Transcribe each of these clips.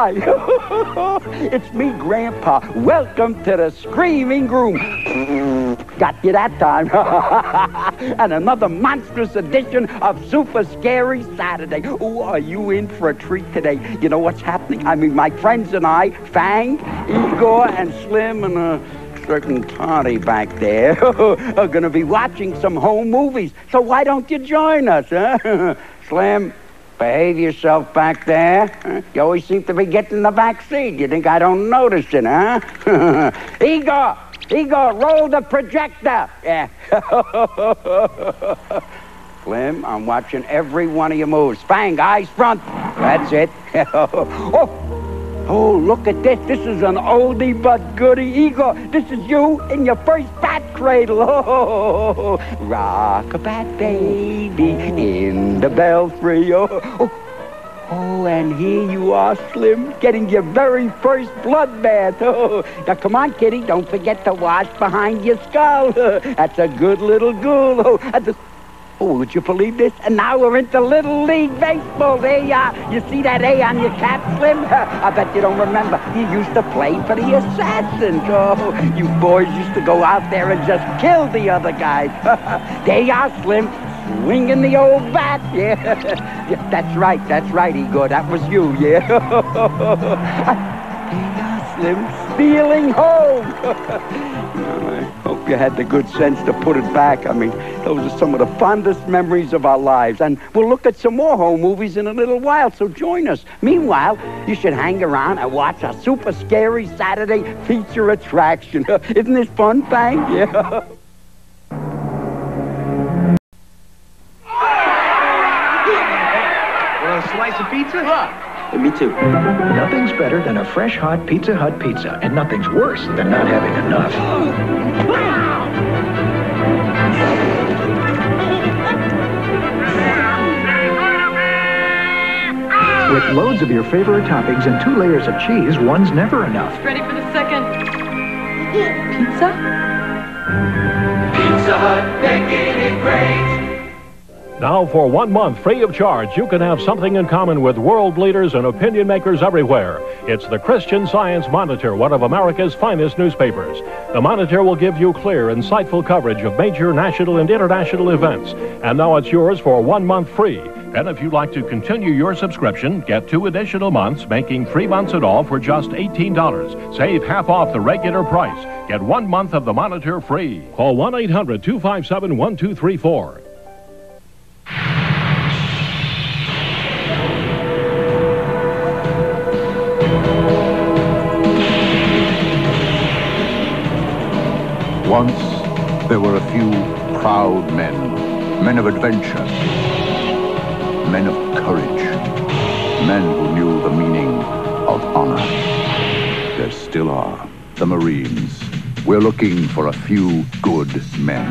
Hi. It's me, Grandpa. Welcome to the Screaming Room. Got you that time. And another monstrous edition of Super Scary Saturday. Oh, are you in for a treat today? You know what's happening? I mean, my friends and I, Fang, Igor, and Slim, and a certain Toddy back there are going to be watching some home movies. So why don't you join us, huh? Slim, behave yourself back there. Huh? You always seem to be getting the back seat. You think I don't notice it, huh? Igor, roll the projector. Yeah. Slim, I'm watching every one of your moves. Fang, eyes front. That's it. Oh, look at this. This is an oldie but goodie. Igor, this is you in your first bat cradle. Oh, rock-a-bat baby in the belfry. Oh, and here you are, Slim, getting your very first blood bath. Oh, now, come on, kitty, don't forget to wash behind your skull. That's a good little ghoul. Oh, would you believe this? And now we're into Little League Baseball. There you are. You see that A on your cap, Slim? I bet you don't remember. You used to play for the Assassins. Oh, you boys used to go out there and just kill the other guys. There you are, Slim. Swinging the old bat. Yeah. Yeah, that's right, Igor. That was you, yeah. Slim, stealing home. I hope you had the good sense to put it back. I mean, those are some of the fondest memories of our lives. And we'll look at some more home movies in a little while, so join us. Meanwhile, you should hang around and watch our Super Scary Saturday feature attraction. Isn't this fun, Fang? Yeah. Want a slice of pizza? Me too. Nothing's better than a fresh, hot Pizza Hut pizza, and nothing's worse than not having enough. With loads of your favorite toppings and 2 layers of cheese, one's never enough. Ready for the second pizza? Pizza Hut, making it great. Now, for 1 month free of charge, you can have something in common with world leaders and opinion makers everywhere. It's the Christian Science Monitor, one of America's finest newspapers. The Monitor will give you clear, insightful coverage of major national and international events. And now it's yours for 1 month free. And if you'd like to continue your subscription, get 2 additional months, making 3 months in all for just $18. Save half off the regular price. Get 1 month of the Monitor free. Call 1-800-257-1234. Once, there were a few proud men of adventure, men of courage, men who knew the meaning of honor. There still are, the Marines. We're looking for a few good men.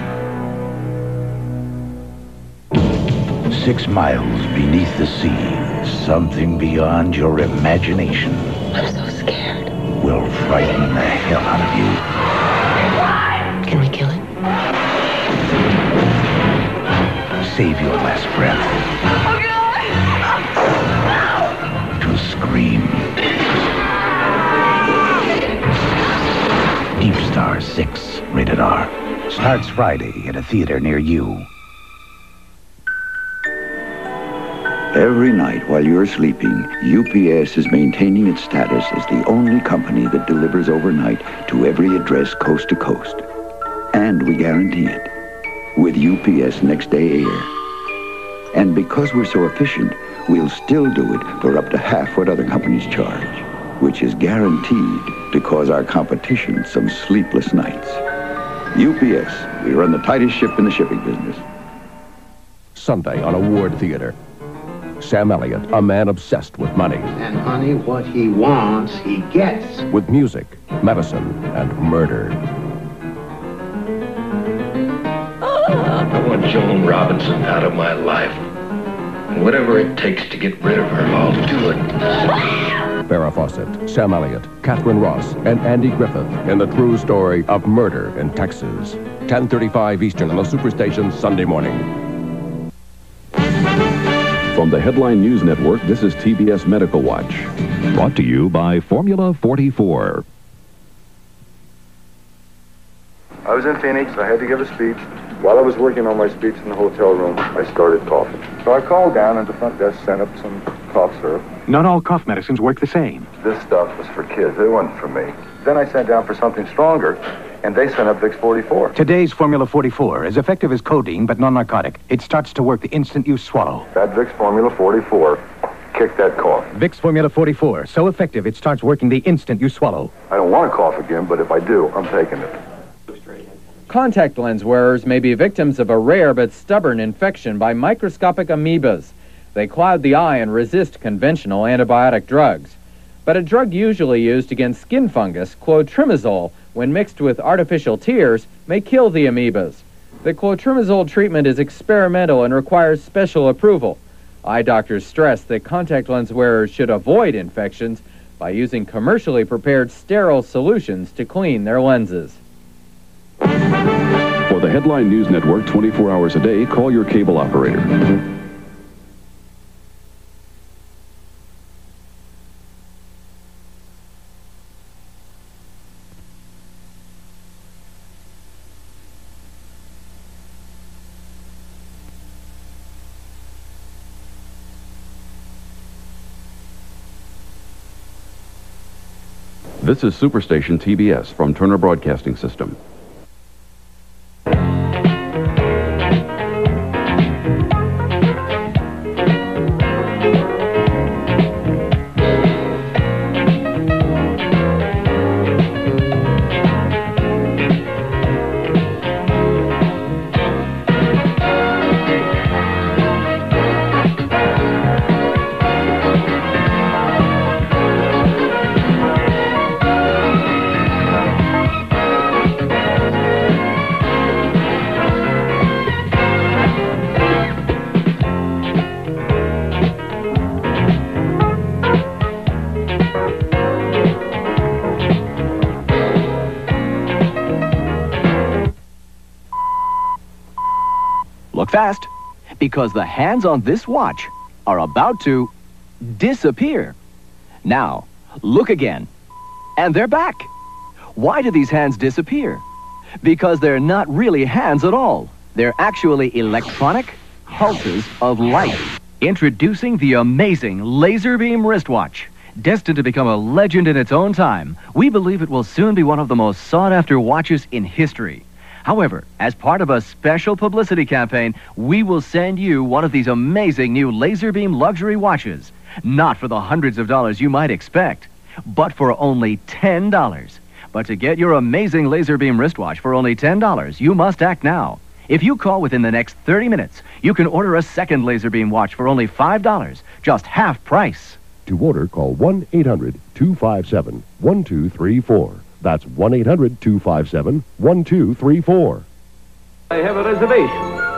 6 miles beneath the sea, something beyond your imagination. I'm so scared. Will frighten the hell out of you. Can we kill it? Save your last breath. Oh, God! To scream. Deep Star 6, rated R. Starts Friday at a theater near you. Every night while you're sleeping, UPS is maintaining its status as the only company that delivers overnight to every address coast to coast. And we guarantee it with UPS Next Day Air. And because we're so efficient, we'll still do it for up to half what other companies charge, which is guaranteed to cause our competition some sleepless nights. UPS, we run the tightest ship in the shipping business. Sunday on Award Theater. Sam Elliott, a man obsessed with money. And honey, what he wants, he gets. With music, medicine, and murder. I want Joan Robinson out of my life. And whatever it takes to get rid of her, I'll do it. Farrah Fawcett, Sam Elliott, Catherine Ross, and Andy Griffith in the true story of murder in Texas. 10:35 Eastern on the Superstation Sunday morning. From the Headline News Network, this is TBS Medical Watch. Brought to you by Formula 44. I was in Phoenix. I had to give a speech. While I was working on my speech in the hotel room, I started coughing. So I called down, and the front desk sent up some cough syrup. Not all cough medicines work the same. This stuff was for kids. It wasn't for me. Then I sat down for something stronger, and they sent up Vicks 44. Today's Formula 44 is effective as codeine, but non-narcotic. It starts to work the instant you swallow. That Vicks Formula 44 kicked that cough. Vicks Formula 44, so effective it starts working the instant you swallow. I don't want to cough again, but if I do, I'm taking it. Contact lens wearers may be victims of a rare but stubborn infection by microscopic amoebas. They cloud the eye and resist conventional antibiotic drugs. But a drug usually used against skin fungus, clotrimazole, when mixed with artificial tears, may kill the amoebas. The clotrimazole treatment is experimental and requires special approval. Eye doctors stress that contact lens wearers should avoid infections by using commercially prepared sterile solutions to clean their lenses. For the Headline News Network 24 hours a day, call your cable operator. This is Superstation TBS from Turner Broadcasting System. Look fast, because the hands on this watch are about to disappear. Now, look again, and they're back. Why do these hands disappear? Because they're not really hands at all. They're actually electronic pulses of light. Introducing the amazing laser beam wristwatch. Destined to become a legend in its own time, we believe it will soon be one of the most sought-after watches in history. However, as part of a special publicity campaign, we will send you one of these amazing new laser beam luxury watches. Not for the hundreds of dollars you might expect, but for only $10. But to get your amazing laser beam wristwatch for only $10, you must act now. If you call within the next 30 minutes, you can order a second laser beam watch for only $5, just half price. To order, call 1-800-257-1234. That's 1-800-257-1234. I have a reservation.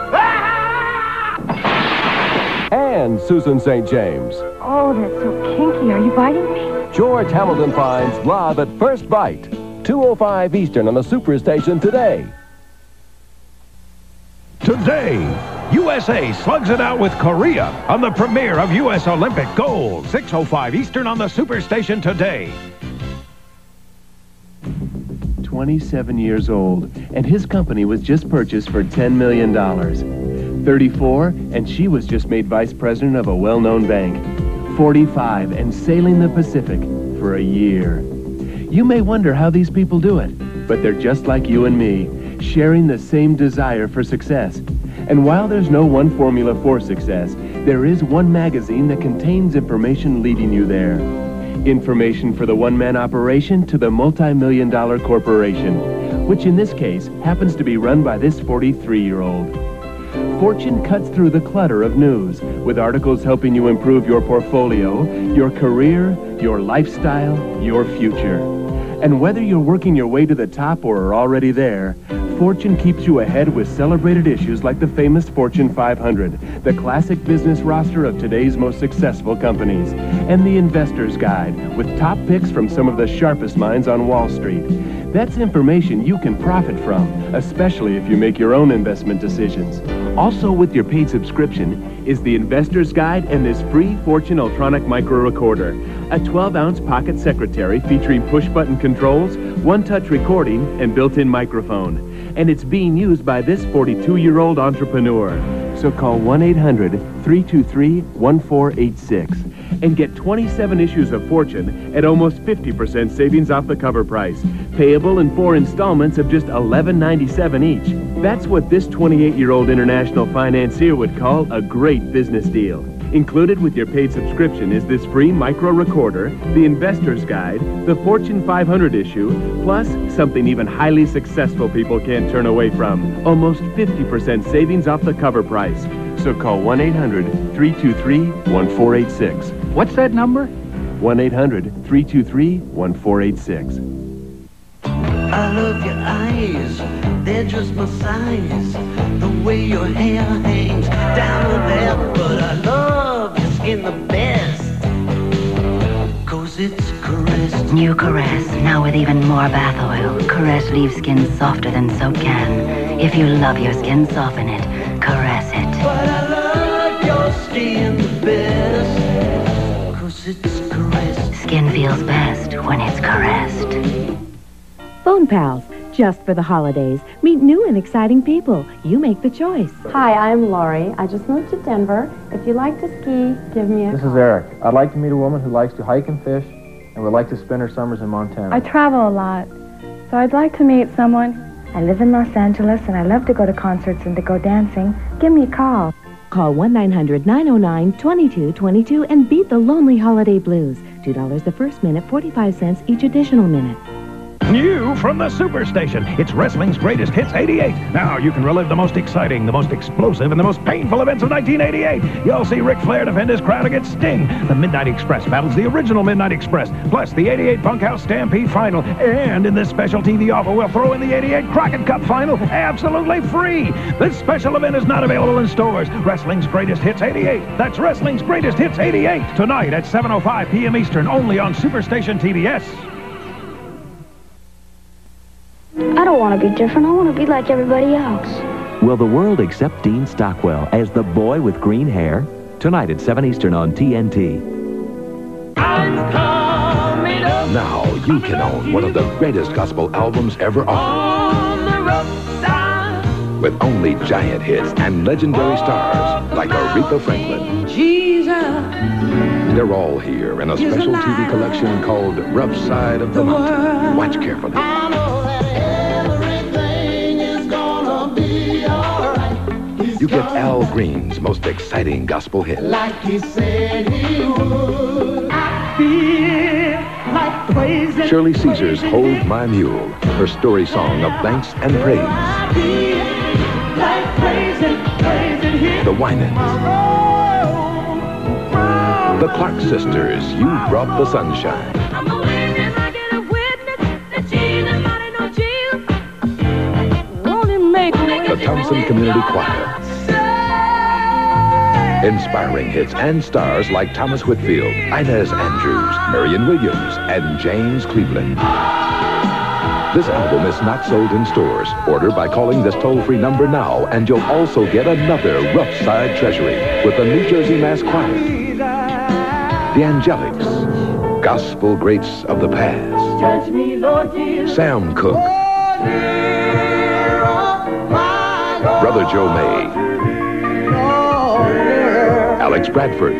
And Susan St. James. Oh, that's so kinky. Are you biting me? George Hamilton finds live at First Bite. 2:05 Eastern on the Superstation today. Today, USA slugs it out with Korea on the premiere of U.S. Olympic Gold. 6:05 Eastern on the Superstation today. 27 years old, and his company was just purchased for $10 million. 34, and she was just made vice president of a well-known bank. 45, and sailing the Pacific for a year. You may wonder how these people do it, but they're just like you and me, sharing the same desire for success. And while there's no one formula for success, there is one magazine that contains information leading you there. Information for the one-man operation to the multi-million-dollar corporation, which in this case happens to be run by this 43-year-old. Fortune cuts through the clutter of news with articles helping you improve your portfolio, your career, your lifestyle, your future. And whether you're working your way to the top or are already there, Fortune keeps you ahead with celebrated issues like the famous Fortune 500, the classic business roster of today's most successful companies, and the Investor's Guide with top picks from some of the sharpest minds on Wall Street. That's information you can profit from, especially if you make your own investment decisions. Also with your paid subscription is the Investor's Guide and this free Fortune Ultronic Micro Recorder, a 12-ounce pocket secretary featuring push-button controls, one-touch recording, and built-in microphone. And it's being used by this 42-year-old entrepreneur. So call 1-800-323-1486 and get 27 issues of Fortune at almost 50% savings off the cover price, payable in 4 installments of just $11.97 each. That's what this 28-year-old international financier would call a great business deal. Included with your paid subscription is this free micro recorder, the Investor's Guide, the Fortune 500 issue, plus something even highly successful people can't turn away from, almost 50% savings off the cover price. So call 1-800-323-1486. What's that number? 1-800-323-1486. I love your eyes, they're just my size. The way your hair hangs down to there. But I love your skin the best, 'cause it's Caress. New Caress, now with even more bath oil. Caress leaves skin softer than soap can. If you love your skin, soften it. Caress it. But I love your skin the best, 'cause it's Caress. Skin feels best when it's caressed. Phone Pals, just for the holidays. Meet new and exciting people. You make the choice. Hi, I'm Lori. I just moved to Denver. If you like to ski, give me a call. This is Eric. I'd like to meet a woman who likes to hike and fish and would like to spend her summers in Montana. I travel a lot, so I'd like to meet someone. I live in Los Angeles, and I love to go to concerts and to go dancing. Give me a call. Call 1-900-909-2222 and beat the lonely holiday blues. $2 the first minute, 45 cents each additional minute. New from the Superstation, it's wrestling's greatest hits 88. Now you can relive the most exciting, the most explosive, and the most painful events of 1988. You'll see Ric Flair defend his crown against Sting. The Midnight Express battles the original Midnight Express, plus the 88 Bunkhouse Stampede Final. And in this special TV offer, we'll throw in the 88 Crockett Cup Final absolutely free. This special event is not available in stores. Wrestling's greatest hits 88. That's Wrestling's greatest hits 88. Tonight at 7:05 p.m. Eastern, only on Superstation TBS. I don't want to be different. I want to be like everybody else. Will the world accept Dean Stockwell as the boy with green hair? Tonight at 7 Eastern on TNT. Now you can own one of the greatest gospel albums ever offered. With only giant hits and legendary stars like Aretha Franklin. They're all here in a special TV collection called Rough Side of the Mountain. Watch carefully. You get Al Green's most exciting gospel hit. Like he said he would. I feel like praising. Shirley Caesar's Hold My Mule, her story song of thanks and praise. I feel like praising him. The Winans. The Clark Sisters, You Brought the Sunshine. I'm a witness, I get a witness that Jesus mighty know Jesus. Won't he make me? The Thompson Community Choir. Inspiring hits and stars like Thomas Whitfield, Inez Andrews, Marion Williams, and James Cleveland. This album is not sold in stores. Order by calling this toll-free number now, and you'll also get another Rough Side treasury with the New Jersey Mass Choir, the Angelics, gospel greats of the past, Judge me, Lord Jesus. Sam Cooke, Brother Joe May, Alex Bradford.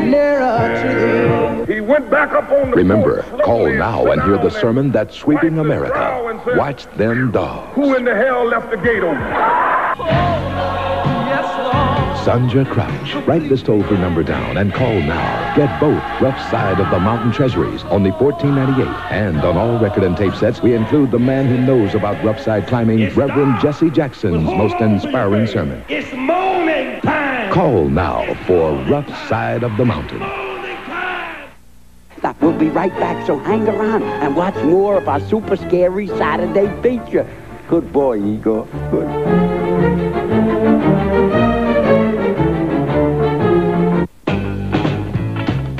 He went back up on the Remember, boat, call now and hear the sermon that's sweeping America. Watch Them Dogs. Who in the hell left the gate open? Sandra Crouch. Write this toll-free number down and call now. Get both Rough Side of the Mountain treasuries, only $14.98. And on all record and tape sets, we include the man who knows about Rough Side climbing, Reverend Jesse Jackson's most inspiring sermon. It's morning time. Call now for Rough Side of the Mountain. Stop. We'll be right back, so hang around and watch more of our super scary Saturday feature. Good boy, Igor. Good.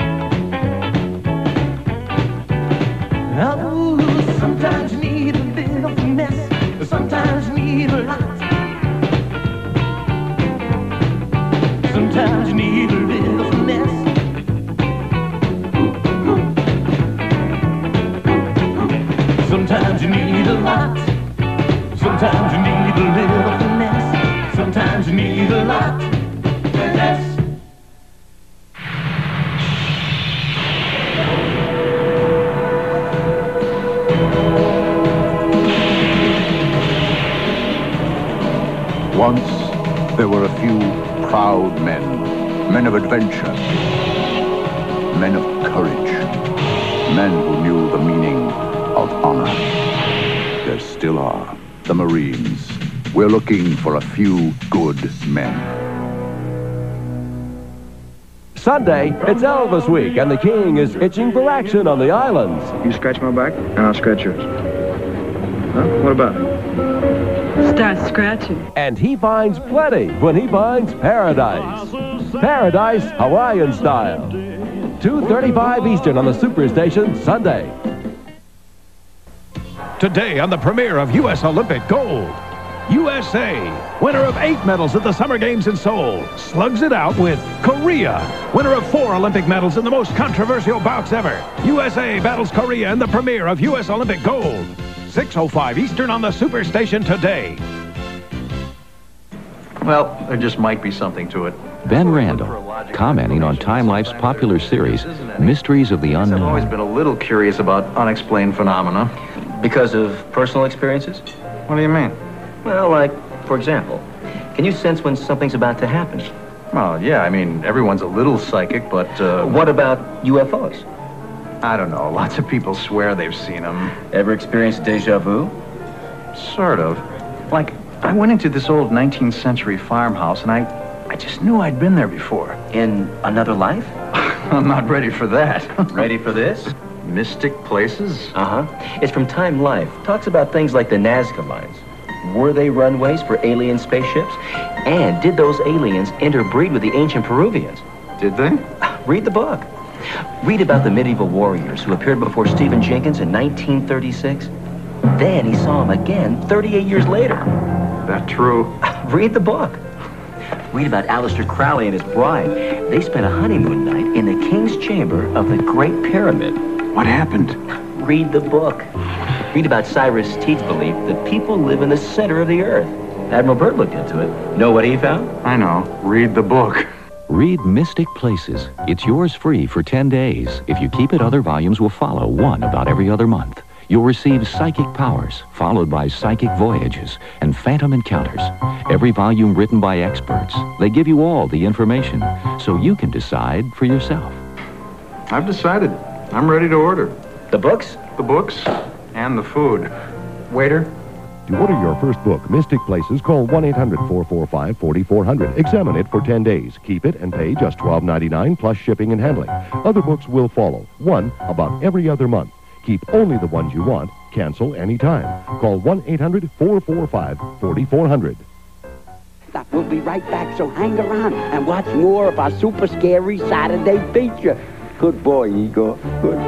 Sometimes you need a bit lot. Let's Once, there were a few proud men of adventure, men of courage, men who knew the meaning of honor. There still are, the Marines. We're looking for a few good men. Sunday, it's Elvis week, and the King is itching for action on the islands. You scratch my back, and I'll scratch yours. Huh? What about it? Start scratching. And he finds plenty when he finds paradise. Paradise Hawaiian style. 2:35 Eastern on the Superstation, Sunday. Today on the premiere of U.S. Olympic Gold, USA, winner of 8 medals at the Summer Games in Seoul, slugs it out with Korea, winner of 4 Olympic medals in the most controversial bouts ever. USA battles Korea in the premiere of U.S. Olympic Gold. 6:05 Eastern on the Superstation today. Well, there just might be something to it. Ben Randall, commenting on Time Life's popular series, Mysteries of the Unknown. I've always been a little curious about unexplained phenomena. Because of personal experiences? What do you mean? Well, like, for example, can you sense when something's about to happen? Well, yeah, I mean, everyone's a little psychic, but, What about UFOs? I don't know. Lots of people swear they've seen them. Ever experienced deja vu? Sort of. Like, I went into this old 19th century farmhouse, and I just knew I'd been there before. In another life? I'm not ready for that. Ready for this? Mystic places? Uh-huh. It's from Time Life. Talks about things like the Nazca lines. Were they runways for alien spaceships? And did those aliens interbreed with the ancient Peruvians? Did they? Read the book. Read about the medieval warriors who appeared before Stephen Jenkins in 1936. Then he saw him again 38 years later. That true? Read the book. Read about Aleister Crowley and his bride. They spent a honeymoon night in the king's chamber of the Great Pyramid. What happened? Read the book. Read about Cyrus Teed's belief that people live in the center of the earth. Admiral Byrd looked into it. Know what he found? I know. Read the book. Read Mystic Places. It's yours free for 10 days. If you keep it, other volumes will follow, one about every other month. You'll receive psychic powers, followed by psychic voyages and phantom encounters. Every volume written by experts. They give you all the information, so you can decide for yourself. I've decided. I'm ready to order. The books? The books and the food. Waiter? To order your first book, Mystic Places, call 1-800-445-4400. Examine it for 10 days. Keep it and pay just $12.99 plus shipping and handling. Other books will follow. One about every other month. Keep only the ones you want. Cancel anytime. Call 1-800-445-4400. We'll be right back, so hang around and watch more of our super scary Saturday feature. Good boy, Igor. Good.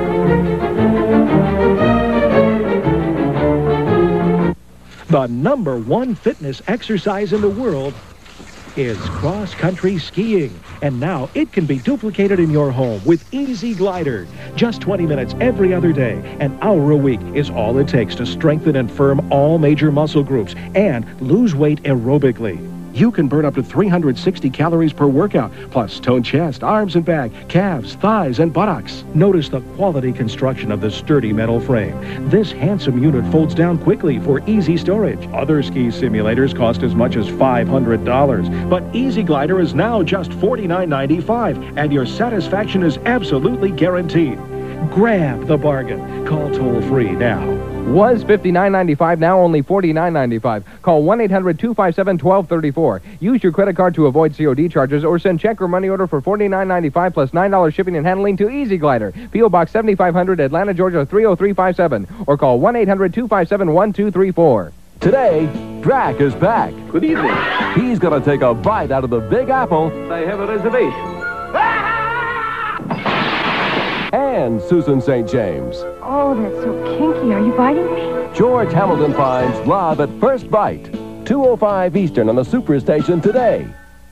The #1 fitness exercise in the world is cross-country skiing. And now it can be duplicated in your home with Easy Glider. Just 20 minutes every other day, an hour a week is all it takes to strengthen and firm all major muscle groups and lose weight aerobically. You can burn up to 360 calories per workout, plus tone chest, arms and back, calves, thighs, and buttocks. Notice the quality construction of the sturdy metal frame. This handsome unit folds down quickly for easy storage. Other ski simulators cost as much as $500, but Easy Glider is now just $49.95, and your satisfaction is absolutely guaranteed. Grab the bargain. Call toll-free now. Was $59.95, now only $49.95. Call 1-800-257-1234. Use your credit card to avoid COD charges or send check or money order for $49.95 plus $9 shipping and handling to Easy Glider. P.O. Box 7500, Atlanta, Georgia 30357. Or call 1-800-257-1234. Today, Drac is back. Good evening. He's going to take a bite out of the Big Apple. I have a reservation. And Susan St. James. Oh, that's so kinky. Are you biting me? George Hamilton finds love at first bite. 2:05 Eastern on the Superstation today.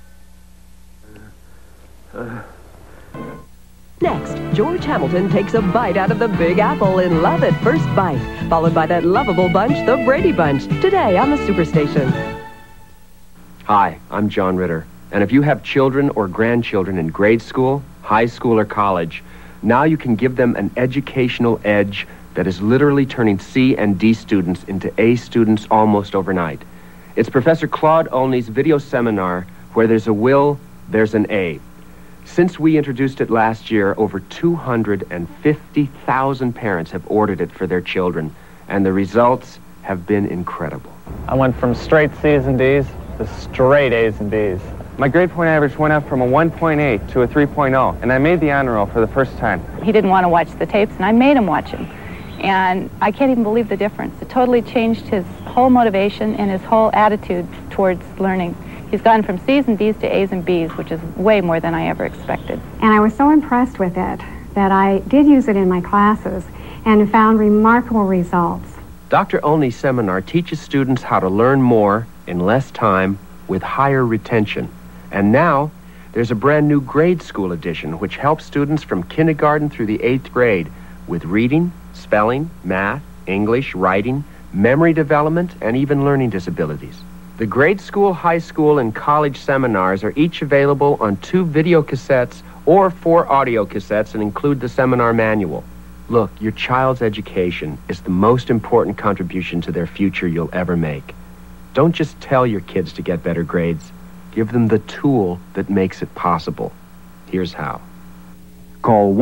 Next, George Hamilton takes a bite out of the Big Apple in Love at First Bite, followed by that lovable bunch, the Brady Bunch, today on the Superstation. Hi, I'm John Ritter. And if you have children or grandchildren in grade school, high school, or college, now you can give them an educational edge that is literally turning C and D students into A students almost overnight. It's Professor Claude Olney's video seminar, Where There's a Will, There's an A. Since we introduced it last year, over 250,000 parents have ordered it for their children, and the results have been incredible. I went from straight C's and D's to straight A's and B's. My grade point average went up from a 1.8 to a 3.0, and I made the honor roll for the first time. He didn't want to watch the tapes, and I made him watch them. And I can't even believe the difference. It totally changed his whole motivation and his whole attitude towards learning. He's gone from C's and D's to A's and B's, which is way more than I ever expected. And I was so impressed with it that I did use it in my classes and found remarkable results. Dr. Olney's seminar teaches students how to learn more in less time with higher retention. And now, there's a brand new grade school edition which helps students from kindergarten through the 8th grade with reading, spelling, math, English, writing, memory development, and even learning disabilities. The grade school, high school, and college seminars are each available on 2 video cassettes or 4 audio cassettes and include the seminar manual. Look, your child's education is the most important contribution to their future you'll ever make. Don't just tell your kids to get better grades. Give them the tool that makes it possible. Here's how. Call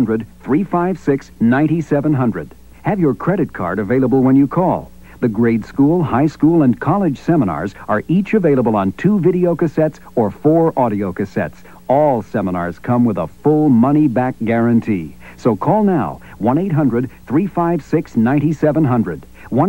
1-800-356-9700. Have your credit card available when you call. The grade school, high school, and college seminars are each available on 2 video cassettes or 4 audio cassettes. All seminars come with a full money-back guarantee. So call now, 1-800-356-9700.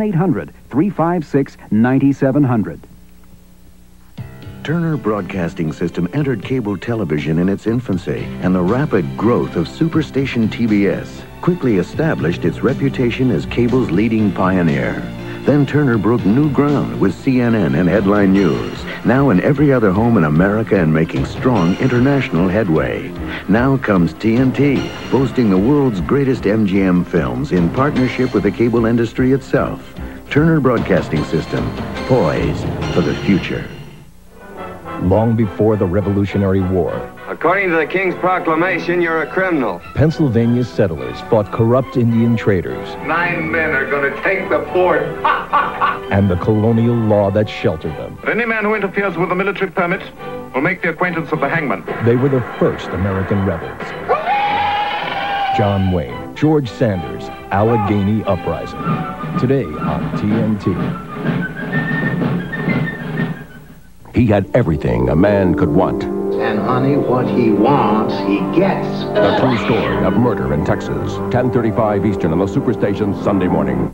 1-800-356-9700. Turner Broadcasting System entered cable television in its infancy, and the rapid growth of Superstation TBS quickly established its reputation as cable's leading pioneer. Then Turner broke new ground with CNN and Headline News, now in every other home in America and making strong international headway. Now comes TNT, boasting the world's greatest MGM films in partnership with the cable industry itself. Turner Broadcasting System, poised for the future. Long before the Revolutionary War, According to the King's proclamation, you're a criminal. Pennsylvania's settlers fought corrupt Indian traders 9 men are going to take the fort. and the colonial law that sheltered them. Any man who interferes with a military permit will make the acquaintance of the hangman. They were the first American rebels. John Wayne, George Sanders, Allegheny Uprising. Today on TNT. He had everything a man could want. And honey, what he wants, he gets. The true story of murder in Texas. 10:35 Eastern on the Superstation Sunday morning.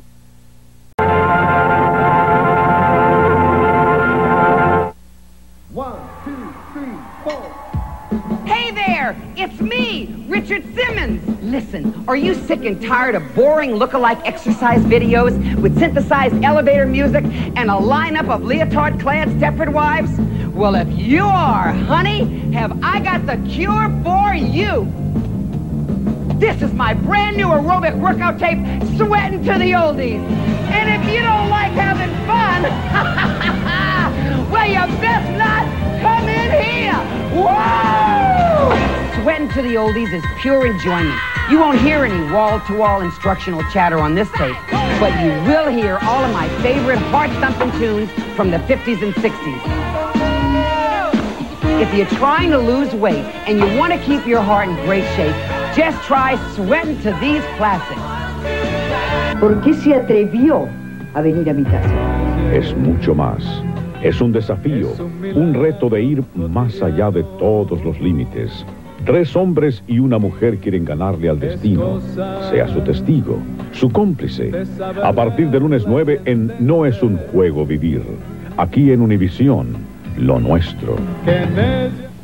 Hey there, it's me, Richard Simmons. Listen, are you sick and tired of boring look-alike exercise videos with synthesized elevator music and a lineup of leotard-clad Stepford wives? Well, if you are, honey, have I got the cure for you. This is my brand new aerobic workout tape, Sweating to the Oldies. And if you don't like having fun, well, you best not come in here. Whoa! Sweating to the Oldies is pure enjoyment. You won't hear any wall-to-wall instructional chatter on this tape, but you will hear all of my favorite heart-thumping tunes from the 50s and 60s. If you're trying to lose weight and you want to keep your heart in great shape, just try Sweating to these classics. ¿Por qué se atrevió a venir a mi casa? Es mucho más. Es un desafío, un reto de ir más allá de todos los límites. 3 hombres y una mujer quieren ganarle al destino. Sea su testigo, su cómplice. A partir del lunes 9 en No es un juego vivir. Aquí en Univisión, lo nuestro.